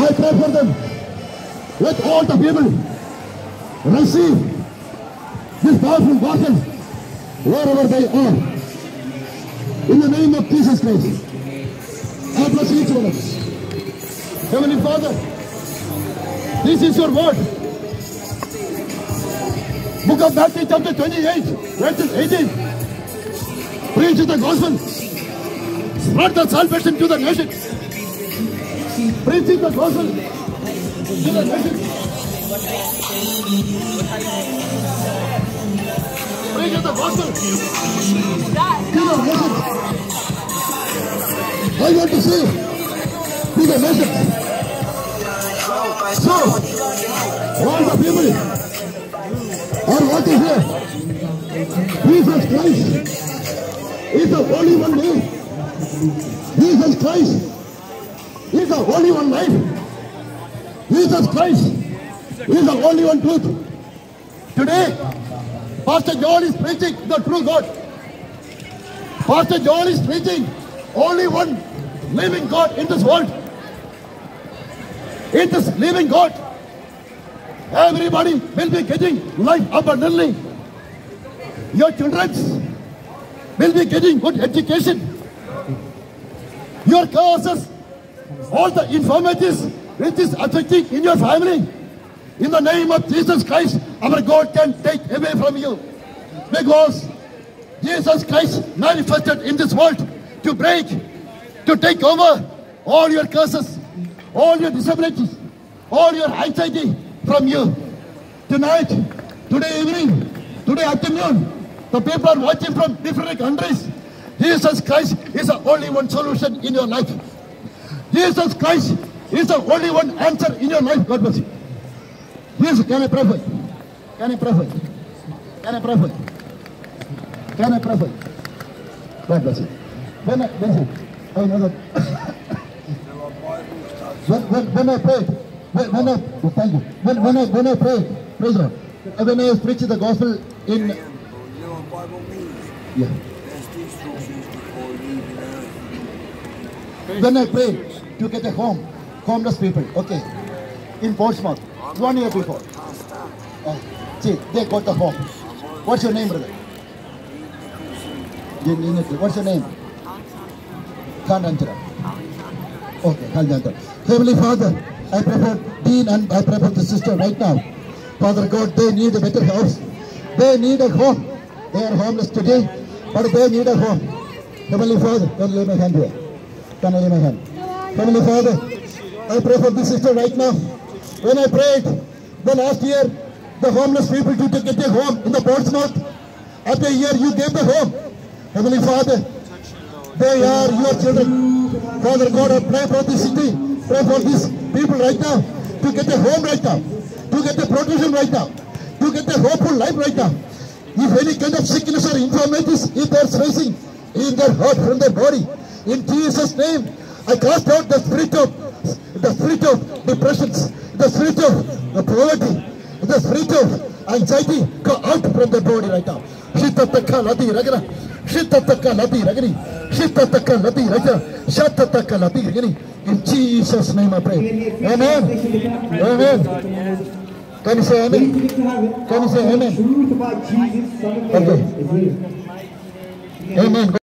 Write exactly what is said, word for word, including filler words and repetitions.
I pray for them. Let all the people receive this powerful gospel wherever they are. In the name of Jesus Christ, I bless each one of us. Heavenly Father, this is your word. Book of Matthew chapter twenty-eight, verses eighteen. Preach the gospel. Spread the salvation to the nation. Preach the gospel to the nation. Preach the gospel to the nation. I want to say to the nation. So, all the people are watching here. Jesus Christ is the only one name. Jesus Christ is the only one life. Jesus Christ is the only one truth. Today, Pastor John is preaching the true God. Pastor John is preaching only one living God in this world. In this living God, everybody will be getting life abundantly. Your children will be getting good education. Your causes, all the infirmities which is affecting in your family, in the name of Jesus Christ, our God can take away from you. Because Jesus Christ manifested in this world to break, to take over all your curses, all your disabilities, all your anxiety from you. Tonight, today evening, today afternoon, the people are watching from different countries. Jesus Christ is the only one solution in your life. Jesus Christ is the only one answer in your life. God bless you. Jesus, can I pray for you? Can I pray for you? Can I pray for you? Can I pray for you? God bless you. When I, when I, I know that. when, when, when I prayed, when, when I, oh, thank you. When, when I, when I prayed, praise the Lord. When I was preaching the gospel in, yeah. When I prayed to get a home, homeless people, okay, in Portsmouth, one year before. Uh, see, they got the home. What's your name, brother? What's your name? Kandantara. Okay, Kandantara. Heavenly Father, I pray for Dean and I pray for the sister right now. Father God, they need a better house. They need a home. They are homeless today, but they need a home. Heavenly Father, can I lay my hand here? Can I lay my hand? Heavenly Father, I pray for this sister right now. When I prayed the last year, the homeless people to get a home in the Portsmouth, after a year you gave the home. Heavenly Father, they are your children. Father God, I pray for this city, pray for these people right now, to get a home right now, to get a protection right now, to get a hopeful life right now. If any kind of sickness or infirmities, if they are facing in their heart, from their body, in Jesus' name, I cast out the spirit of the spirit of depressions, the spirit of poverty, the spirit of anxiety. Go out from the body right now. Shitataka lati ragana, shitataka lati ragani, shitataka lati raga, shitataka lati ragani. In Jesus' name I pray. Amen. Amen. Can you say amen? Can you say amen? Okay. Amen.